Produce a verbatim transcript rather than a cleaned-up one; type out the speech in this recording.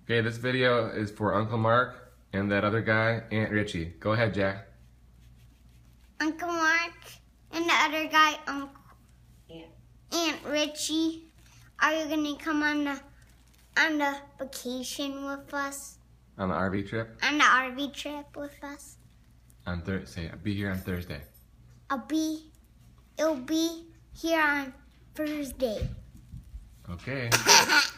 Okay, this video is for Uncle Mark and that other guy, Aunt Ritchie. Go ahead, Jack. Uncle Mark and the other guy, Uncle Yeah. Aunt Ritchie, are you gonna come on the on the vacation with us? On the R V trip? On the R V trip with us? On Thursday. I'll be here on Thursday. I'll be. It'll be here on Thursday. Okay.